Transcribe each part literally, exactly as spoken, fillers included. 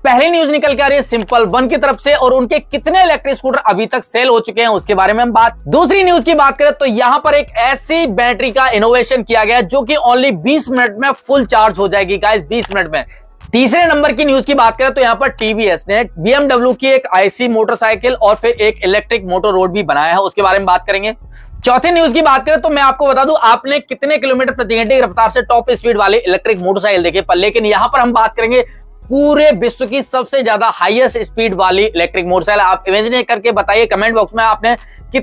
पहली न्यूज निकल के आ रही है सिंपल वन की तरफ से और उनके कितने इलेक्ट्रिक स्कूटर अभी तक सेल हो चुके हैं उसके बारे में हम बात। दूसरी न्यूज की बात करें तो यहां पर एक ऐसी बैटरी का इनोवेशन किया गया जो कि ओनली बीस मिनट में फुल चार्ज हो जाएगी गाइस, बीस मिनट में। तीसरे नंबर की न्यूज की बात करें तो यहां पर टीवीएस ने बीएमडब्ल्यू की एक आईसी मोटरसाइकिल और फिर एक इलेक्ट्रिक मोटर रोड भी बनाया है, उसके बारे में बात करेंगे। चौथी न्यूज की बात करें तो मैं आपको बता दूं, आपने कितने किलोमीटर प्रति घंटे की रफ्तार से टॉप स्पीड वाले इलेक्ट्रिक मोटरसाइकिल देखे, पर लेकिन यहां पर हम बात करेंगे पूरे विश्व की सबसे ज्यादा हाईएस्ट स्पीड वाली इलेक्ट्रिक मोटरसाइकिल। आप इमेजिन करके बताइए कमेंट बॉक्स में आपने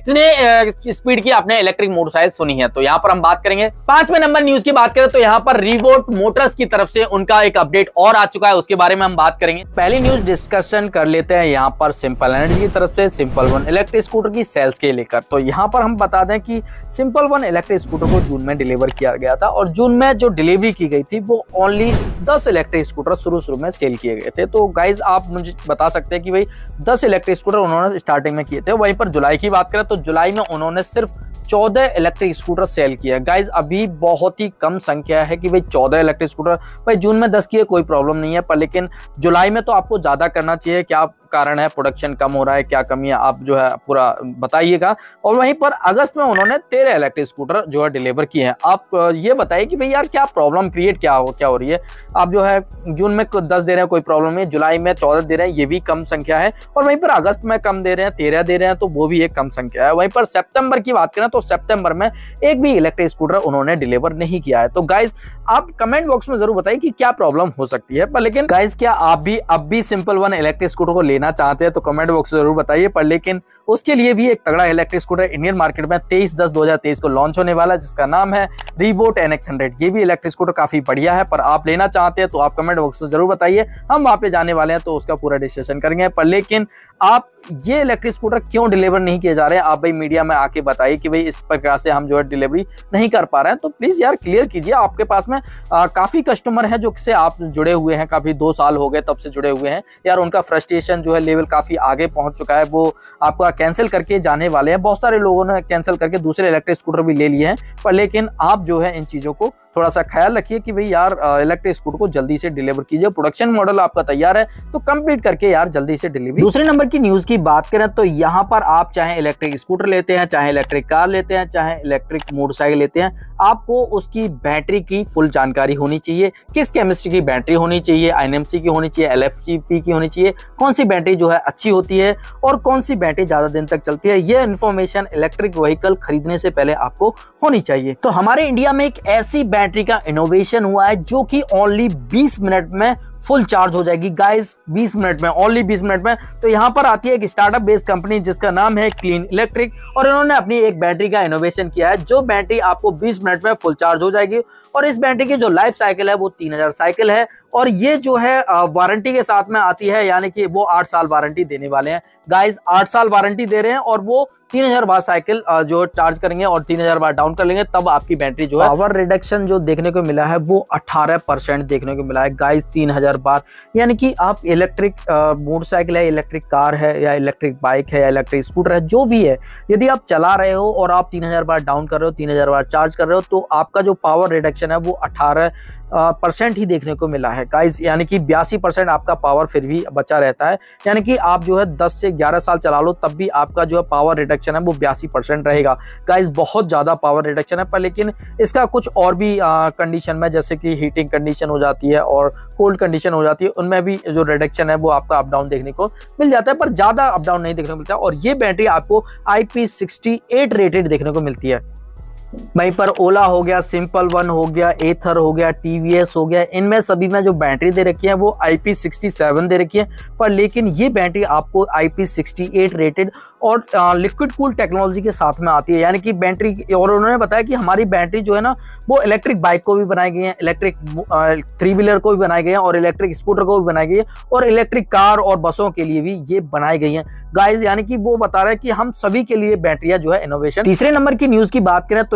कितने स्पीड की आपने इलेक्ट्रिक मोटरसाइकिल सुनी है, तो यहां पर हम बात करेंगे। पांचवें नंबर न्यूज की बात करें तो यहां पर रिवोल्ट मोटर्स की तरफ से उनका एक अपडेट और आ चुका है, उसके बारे में हम बात करेंगे। पहली न्यूज डिस्कशन कर लेते हैं यहां पर सिंपल एनर्जी की तरफ से सिंपल वन इलेक्ट्रिक स्कूटर की सेल्स के लेकर। तो यहां पर हम बता दें कि सिंपल वन इलेक्ट्रिक स्कूटर को जून में डिलीवर किया गया था और जून में जो डिलीवरी की गई थी वो ओनली दस इलेक्ट्रिक स्कूटर शुरू शुरू में सेल किए गए थे। तो गाइज आप मुझे बता सकते हैं कि भाई दस इलेक्ट्रिक स्कूटर उन्होंने स्टार्टिंग में किए थे। वहीं पर जुलाई की बात करें तो जुलाई में उन्होंने सिर्फ चौदह इलेक्ट्रिक स्कूटर सेल किया। गाइज अभी बहुत ही कम संख्या है कि भाई चौदह इलेक्ट्रिक स्कूटर, भाई जून में दस किए कोई प्रॉब्लम नहीं है, पर लेकिन जुलाई में तो आपको ज्यादा करना चाहिए। क्या कारण है, प्रोडक्शन कम हो रहा है, क्या कमी है, आप जो है पूरा बताइएगा। और वहीं पर अगस्त में उन्होंने तेरह इलेक्ट्रिक स्कूटर जो है डिलीवर किए हैं। आप ये बताइए कि भाई यार क्या प्रॉब्लम क्रिएट क्या हो क्या हो रही है। आप जो है जून में दस दे रहे हैं कोई प्रॉब्लम नहीं, जुलाई में चौदह दे रहे हैं ये भी कम संख्या है, और वहीं पर अगस्त में कम दे रहे हैं, तेरह दे रहे हैं तो वो भी एक कम संख्या है। वहीं पर सितंबर की बात करें तो सितंबर में एक भी इलेक्ट्रिक स्कूटर उन्होंने डिलीवर नहीं किया है। तो गाइज आप कमेंट बॉक्स में जरूर बताइए कि क्या प्रॉब्लम हो सकती है। पर लेकिन गाइज क्या आप भी अब भी सिंपल वन इलेक्ट्रिक स्कूटर को लेना चाहते हैं तो कमेंट बॉक्स जरूर बताइए। पर लेकिन उसके लिए भी एक तगड़ा इलेक्ट्रिक स्कूटर इंडियन मार्केट में तेईस दस दो हजार तेईस को लॉन्च होने वाला है, जिसका नाम है रिवोल्ट एन एक्स हंड्रेड। ये भी इलेक्ट्रिक स्कूटर काफी बढ़िया है, पर आप लेना चाहते हैं तो आप कमेंट बॉक्स में जरूर बताइए। हम वहां पे जाने वाले हैं तो उसका पूरा डिस्कशन करेंगे। पर लेकिन आप ये इलेक्ट्रिक स्कूटर क्यों डिलीवर नहीं किए जा रहे हैं, आप भाई मीडिया में आके बताइए कि भाई इस प्रकार से हम जो है डिलीवरी नहीं कर पा रहे हैं। तो प्लीज यार क्लियर कीजिए। आपके पास में आ, काफी कस्टमर है जो से आप जुड़े हुए हैं, काफी दो साल हो गए तब से जुड़े हुए हैं यार, उनका फ्रस्ट्रेशन जो है लेवल काफी आगे पहुंच चुका है, वो आपका कैंसिल करके जाने वाले हैं। बहुत सारे लोगों ने कैंसिल करके दूसरे इलेक्ट्रिक स्कूटर भी ले लिए हैं। पर लेकिन आप जो है इन चीजों को थोड़ा सा ख्याल रखिए कि भाई यार इलेक्ट्रिक स्कूटर को जल्दी से डिलीवर कीजिए। प्रोडक्शन मॉडल आपका तैयार है तो कंप्लीट करके यार जल्दी से डिलीवरी। दूसरे नंबर की न्यूज की बात करें तो यहाँ पर आप चाहे इलेक्ट्रिक स्कूटर लेते हैं, चाहे इलेक्ट्रिक कार लेते हैं, चाहे इलेक्ट्रिक मोटरसाइकिल लेते हैं, आपको उसकी बैटरी की फुल जानकारी होनी चाहिए। किस केमिस्ट्री की बैटरी होनी चाहिए, आईएनएमसी की होनी चाहिए, एलएफसीपी की होनी चाहिए, कौन सी बैटरी जो है अच्छी होती है और कौन सी बैटरी ज्यादा दिन तक चलती है। ये इन्फॉर्मेशन इलेक्ट्रिक व्हीकल खरीदने से पहले आपको होनी चाहिए। तो हमारे इंडिया में एक ऐसी बैटरी का इनोवेशन हुआ है जो कि ओनली बीस मिनट में फुल चार्ज हो जाएगी। गाइस बीस मिनट में, ओनली बीस मिनट में। तो यहाँ पर आती है एक स्टार्टअप बेस्ड कंपनी जिसका नाम है क्लीन इलेक्ट्रिक, और इन्होंने अपनी एक बैटरी का इनोवेशन किया है जो बैटरी आपको बीस मिनट में फुल चार्ज हो जाएगी। और इस बैटरी की जो लाइफ साइकिल है वो तीन हजार साइकिल है, और ये जो है वारंटी के साथ में आती है, यानी कि वो आठ साल वारंटी देने वाले हैं। गाइस आठ साल वारंटी दे रहे हैं और वो तीन हजार बार साइकिल जो चार्ज करेंगे और तीन हजार बार डाउन कर लेंगे तब आपकी बैटरी जो है। पावर रिडक्शन जो देखने को मिला है वो अठारह परसेंट देखने को मिला है गाइस, तीन हजार बार। यानी कि आप इलेक्ट्रिक मोटरसाइकिल है, इलेक्ट्रिक कार है या इलेक्ट्रिक बाइक है या इलेक्ट्रिक स्कूटर है, जो भी है, यदि आप चला रहे हो और आप तीन हजार बार डाउन कर रहे हो, तीन हजार बार चार्ज कर रहे हो, तो आपका जो पावर रिडक्शन है वो अठारह परसेंट ही देखने को मिला है गाइस। यानी कि बयासी परसेंट आपका पावर फिर भी बचा रहता है। यानी कि आप जो है दस से ग्यारह साल चला लो तब भी आपका जो है पावर रिडक्शन है वो बयासी परसेंट रहेगा। गाइस बहुत ज्यादा पावर रिडक्शन है, पर लेकिन इसका कुछ और भी कंडीशन में, जैसे कि हीटिंग कंडीशन हो जाती है और कोल्ड कंडीशन हो जाती है, उनमें भी जो रिडक्शन है वो आपका अप डाउन देखने को मिल जाता है, पर ज्यादा अप डाउन नहीं देखने को मिलता है। और ये बैटरी आपको I P sixty eight rated देखने को मिलती है। वहीं पर ओला हो गया, सिंपल वन हो गया, एथर हो गया, टीवीएस हो गया, इनमें सभी में जो बैटरी दे रखी है वो आई पी सिक्सटी सेवन दे रखी है, पर लेकिन ये बैटरी आपको I P sixty eight rated और लिक्विड कूल टेक्नोलॉजी के साथ में आती है। यानी कि बैटरी, और उन्होंने बताया कि हमारी बैटरी जो है ना वो इलेक्ट्रिक बाइक को भी बनाई गई है, इलेक्ट्रिक थ्री व्हीलर को भी बनाई गई है और इलेक्ट्रिक स्कूटर को भी बनाई गई है, और इलेक्ट्रिक कार और बसों के लिए भी ये बनाई गई है गाइज। यानी कि वो बता रहे हैं कि हम सभी के लिए बैटरियां जो है इनोवेशन। तीसरे नंबर की न्यूज की बात करें तो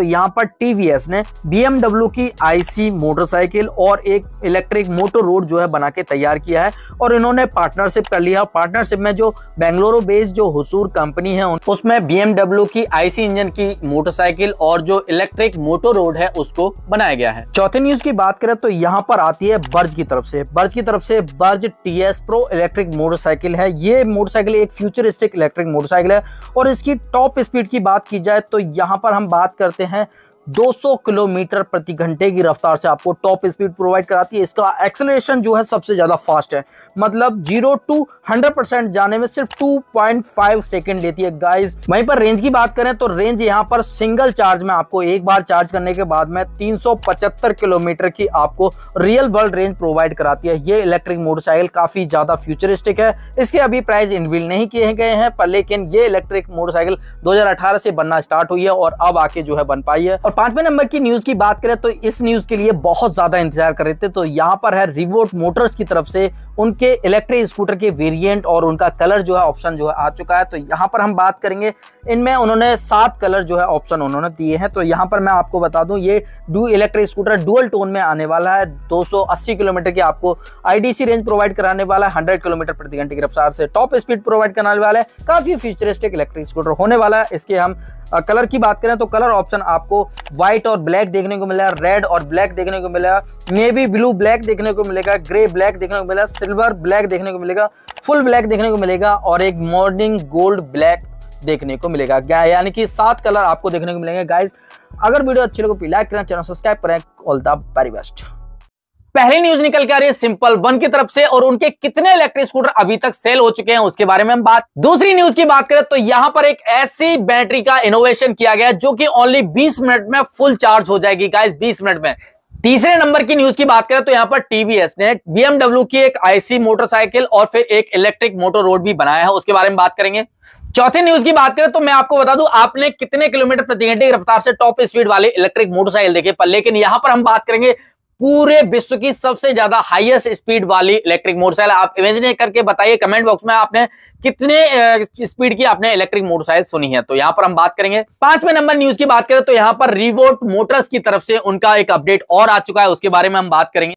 यहाँ पर टीवीएस ने बीएमडब्ल्यू की आईसी मोटरसाइकिल और एक इलेक्ट्रिक मोटर रोड जो है बना के तैयार किया है और इन्होंने पार्टनरशिप कर लिया। पार्टनरशिप में जो बेंगलुरु बेस्ड जो हुसूर कंपनी है उसमें बीएमडब्ल्यू की आईसी इंजन की मोटरसाइकिल और जो इलेक्ट्रिक मोटर रोड है उसको बनाया गया है। चौथे न्यूज की बात करें तो यहाँ पर आती है बर्ज की तरफ से। बर्ज की तरफ से बर्ज टीएस प्रो इलेक्ट्रिक मोटरसाइकिल है। ये मोटरसाइकिल एक फ्यूचरिस्टिक इलेक्ट्रिक मोटरसाइकिल है और इसकी टॉप स्पीड की बात की जाए तो यहाँ पर हम बात करते हैं दो सौ किलोमीटर प्रति घंटे की रफ्तार से आपको टॉप स्पीड प्रोवाइड कराती है। इसका एक्सेलरेशन जो है सबसे ज्यादा फास्ट है, मतलब जीरो टू हंड्रेड परसेंट जाने में सिर्फ टू पॉइंट फाइव सेकंड लेती है गाइस। वहीं पर रेंज की बात करें तो रेंज यहां पर सिंगल चार्ज में आपको एक बार चार्ज करने के बाद में तीन सौ पचहत्तर किलोमीटर की आपको रियल वर्ल्ड रेंज प्रोवाइड कराती है। ये इलेक्ट्रिक मोटरसाइकिल काफी ज्यादा फ्यूचरिस्टिक है। इसके अभी प्राइस इनवील नहीं किए गए हैं पर लेकिन ये इलेक्ट्रिक मोटरसाइकिल दो हजार अठारह से बनना स्टार्ट हुई है और अब आके जो है बन पाई है। पांचवें नंबर की न्यूज की बात करें तो इस न्यूज के लिए बहुत ज्यादा इंतजार कर रहे थे, तो यहाँ पर है रिवोल्ट मोटर्स की तरफ से उनके इलेक्ट्रिक स्कूटर के वेरिएंट और उनका कलर जो है ऑप्शन जो है आ चुका है। तो यहाँ पर हम बात करेंगे, इनमें उन्होंने सात कलर जो है ऑप्शन उन्होंने दिए हैं। तो यहाँ पर मैं आपको बता दूं ये डू इलेक्ट्रिक स्कूटर डुअल टोन में आने वाला है। दो सौ अस्सी किलोमीटर की आपको आईडीसी रेंज प्रोवाइड कराने वाला है। सौ किलोमीटर प्रति घंटे की रफ्तार से टॉप स्पीड प्रोवाइड कराने वाला है। काफी फ्यूचरिस्टिक इलेक्ट्रिक स्कूटर होने वाला है। इसके हम कलर की बात करें तो कलर ऑप्शन आपको व्हाइट और ब्लैक देखने को मिलेगा, रेड और ब्लैक देखने को मिलेगा, नेवी ब्लू ब्लैक देखने को मिलेगा, ग्रे ब्लैक देखने को मिलेगा, सिल्वर ब्लैक देखने को मिलेगा, फुल ब्लैक देखने को मिलेगा और एक मॉर्निंग गोल्ड ब्लैक देखने को मिलेगा। यानी कि सात कलर आपको देखने को मिलेंगे गाइस। अगर वीडियो अच्छी लगे तो लाइक करें, चैनल सब्सक्राइब करें। All the very best. पहली न्यूज निकल के आ रही है सिंपल वन की तरफ से और उनके कितने इलेक्ट्रिक स्कूटर अभी तक सेल हो चुके हैं उसके बारे में हम बात। दूसरी न्यूज की बात करें तो यहां पर एक ऐसी बैटरी का इनोवेशन किया गया जो कि ओनली बीस मिनट में फुल चार्ज हो जाएगी गाइस, बीस मिनट में। तीसरे नंबर की न्यूज की बात करें तो यहां पर टीवीएस ने बीएमडब्ल्यू की एक आईसी मोटरसाइकिल और फिर एक इलेक्ट्रिक मोटर रोड भी बनाया है, उसके बारे में बात करेंगे। चौथे न्यूज की बात करें तो मैं आपको बता दूं आपने कितने किलोमीटर प्रति घंटे की रफ्तार से टॉप स्पीड वाले इलेक्ट्रिक मोटरसाइकिल देखे, पर लेकिन यहां पर हम बात करेंगे पूरे विश्व की सबसे ज्यादा हाईएस्ट स्पीड वाली इलेक्ट्रिक मोटरसाइकिल। आप इमेजिन करके बताइए कमेंट बॉक्स में आपने कितने स्पीड की आपने इलेक्ट्रिक मोटरसाइकिल सुनी है। तो यहां पर हम बात करेंगे। पांचवें नंबर न्यूज की बात करें तो यहां पर रिवोल्ट मोटर्स की तरफ से उनका एक अपडेट और आ चुका है, उसके बारे में हम बात करेंगे।